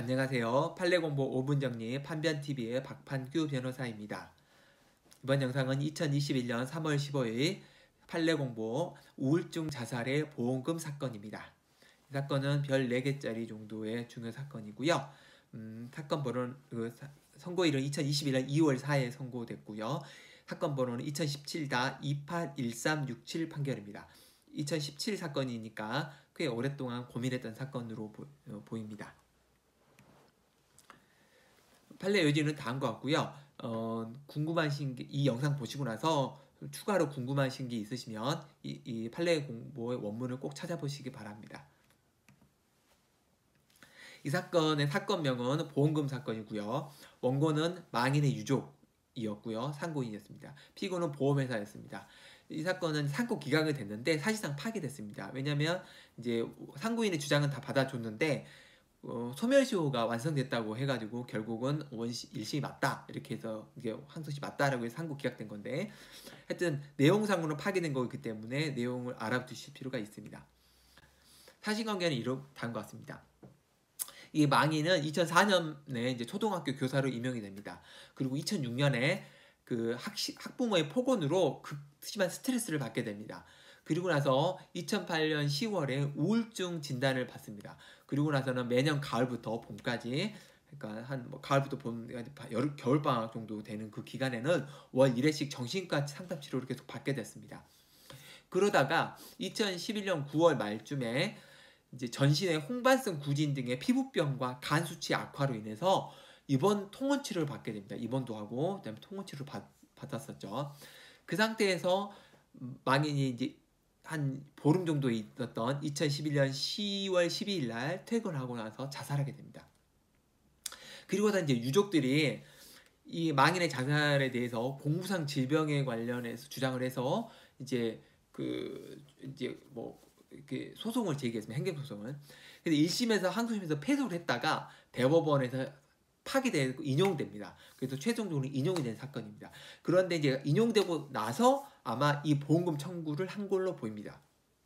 안녕하세요. 판례공부 5분 정리 판변TV의 박판규 변호사입니다. 이번 영상은 2021년 3월 15일 판례공부 우울증 자살의 보험금 사건입니다. 이 사건은 별 4개짜리 정도의 중요 사건이고요. 사건 번호는 선고일은 2021년 2월 4일 선고됐고요. 사건 번호는 2017-281367 판결입니다. 2017 사건이니까 꽤 오랫동안 고민했던 사건으로 보입니다. 판례 요지는 다음과 같고요. 궁금하신 게, 이 영상 보시고 나서 추가로 궁금하신 게 있으시면 이 판례 공부의 원문을 꼭 찾아보시기 바랍니다. 이 사건의 사건명은 보험금 사건이고요. 원고는 망인의 유족이었고요. 상고인이었습니다. 피고는 보험회사였습니다. 이 사건은 상고 기각이 됐는데 사실상 파기됐습니다. 왜냐하면 이제 상고인의 주장은 다 받아줬는데 소멸시효가 완성됐다고 해가지고 결국은 1심이 맞다 이렇게 해서 이게 항소심 맞다라고 해서 상고 기각된 건데, 하여튼 내용상으로는 파기된 거기 때문에 내용을 알아두실 필요가 있습니다. 사실관계는 이렇다는 것 같습니다. 이 망인은 2004년에 이제 초등학교 교사로 임용이 됩니다. 그리고 2006년에 그 학부모의 폭언으로 극심한 스트레스를 받게 됩니다. 그리고 나서 2008년 10월에 우울증 진단을 받습니다. 그리고 나서는 매년 가을부터 봄까지, 그러니까 가을부터 봄까지 겨울 방학 정도 되는 그 기간에는 월 1회씩 정신과 상담 치료를 계속 받게 됐습니다. 그러다가 2011년 9월 말쯤에 이제 전신의 홍반성 구진 등의 피부병과 간 수치 악화로 인해서 입원 통원 치료를 받게 됩니다. 입원도 하고 그다음에 통원 치료를 받았었죠. 그 상태에서 망인이 이제 한 보름 정도 있었던 2011년 10월 12일 날 퇴근하고 나서 자살하게 됩니다. 그리고서 이제 유족들이 이 망인의 자살에 대해서 공무상 질병에 관련해서 주장을 해서 이제 이렇게 소송을 제기했습니다. 행정소송을. 근데 1심에서 항소심에서 패소를 했다가 대법원에서 파기되고 인용됩니다. 그래서 최종적으로 인용이 된 사건입니다. 그런데 이제 인용되고 나서 아마 이 보험금 청구를 한 걸로 보입니다.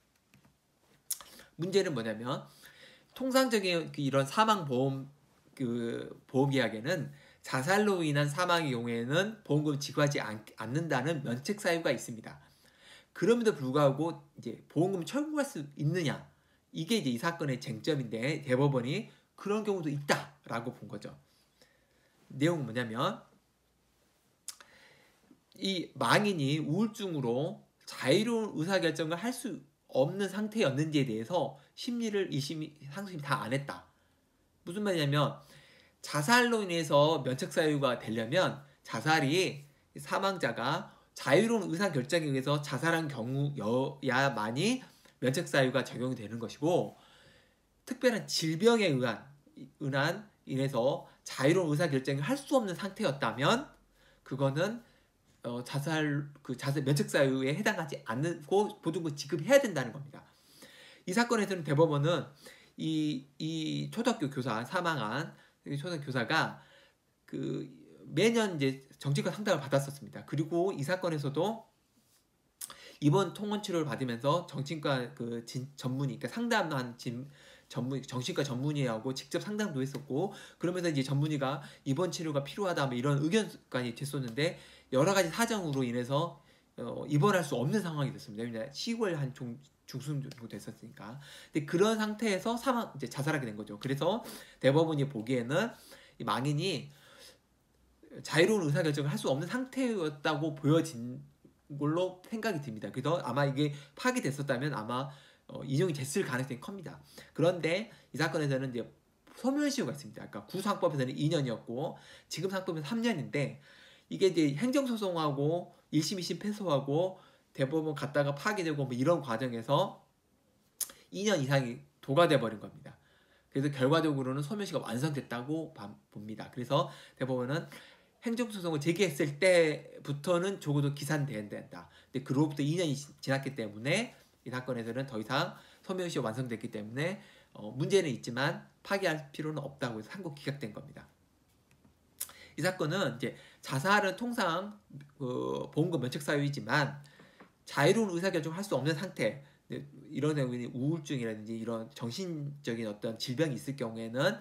문제는 뭐냐면, 통상적인 이런 사망보험 보험계약에는 자살로 인한 사망의 경우에는 보험금을 지급하지 않는다는 면책 사유가 있습니다. 그럼에도 불구하고 이제 보험금을 청구할 수 있느냐, 이게 이제 이 사건의 쟁점인데 대법원이 그런 경우도 있다라고 본 거죠. 내용은 뭐냐면, 이 망인이 우울증으로 자유로운 의사결정을 할 수 없는 상태였는지에 대해서 심리를 상소심이 다 안 했다. 무슨 말이냐면, 자살로 인해서 면책사유가 되려면 자살이 사망자가 자유로운 의사결정에 의해서 자살한 경우여야만이 면책사유가 적용이 되는 것이고, 특별한 질병에 인해서 자유로운 의사결정을 할 수 없는 상태였다면 그거는 자살 면책사유에 해당하지 않고 보증금 지급해야 된다는 겁니다. 이 사건에서는 대법원은 이 초등학교 교사, 사망한 초등학교 교사가 매년 이제 정신과 상담을 받았었습니다. 그리고 이 사건에서도 입원 통원 치료를 받으면서 정신과 전문의, 그러니까 상담한 정신과 전문의하고 직접 상담도 했었고, 그러면서 이제 전문의가 입원 치료가 필요하다 뭐 이런 의견까지 됐었는데, 여러 가지 사정으로 인해서 입원할 수 없는 상황이 됐습니다. 왜냐하면 10월 한 중순 정도 됐었으니까. 근데 그런 상태에서 이제 자살하게 된 거죠. 그래서 대법원이 보기에는 이 망인이 자유로운 의사결정을 할 수 없는 상태였다고 보여진 걸로 생각이 듭니다. 그래서 아마 이게 파기됐었다면 아마 인용이 됐을 가능성이 큽니다. 그런데 이 사건에서는 이제 소멸시효가 있습니다. 그러니까 구상법에서는 2년이었고 지금 상법은 3년인데, 이게 이제 행정소송하고 1심, 2심 패소하고 대법원 갔다가 파기되고 뭐 이런 과정에서 2년 이상이 도과돼 버린 겁니다. 그래서 결과적으로는 소멸시효가 완성됐다고 봅니다. 그래서 대법원은 행정소송을 제기했을 때부터는 적어도 기산돼야 된다. 근데 그로부터 2년이 지났기 때문에 이 사건에서는 더 이상 소멸시효가 완성됐기 때문에 문제는 있지만 파기할 필요는 없다고 해서 상고 기각된 겁니다. 이 사건은 이제 자살은 통상 보험금 면책 사유이지만 자유로운 의사결정을 할 수 없는 상태, 이런 경우에는 우울증이라든지 이런 정신적인 어떤 질병이 있을 경우에는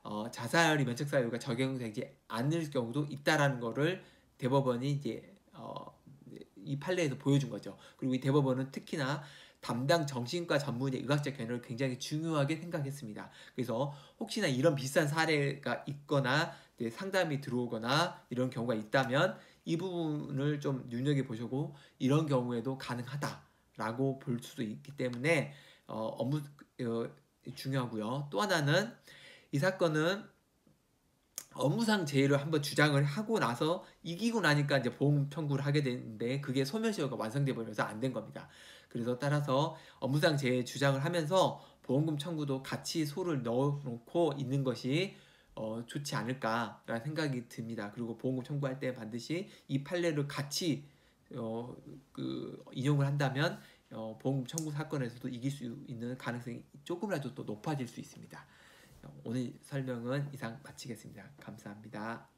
자살이 면책사유가 적용되지 않을 경우도 있다라는 거를 대법원이 이제 이 판례에서 보여준 거죠. 그리고 이 대법원은 특히나 담당 정신과 전문의 의학적 견해를 굉장히 중요하게 생각했습니다. 그래서 혹시나 이런 비슷한 사례가 있거나 상담이 들어오거나 이런 경우가 있다면 이 부분을 좀 눈여겨보시고 이런 경우에도 가능하다라고 볼 수도 있기 때문에 중요하고요. 또 하나는 이 사건은 업무상 재해를 한번 주장을 하고 나서 이기고 나니까 이제 보험 청구를 하게 되는데 그게 소멸시효가 완성돼 버려서 안 된 겁니다. 그래서 따라서 업무상 재해 주장을 하면서 보험금 청구도 같이 소를 넣어놓고 있는 것이 좋지 않을까라는 생각이 듭니다. 그리고 보험금 청구할 때 반드시 이 판례를 같이 인용을 한다면 보험금 청구 사건에서도 이길 수 있는 가능성이 조금이라도 또 높아질 수 있습니다. 오늘 설명은 이상 마치겠습니다. 감사합니다.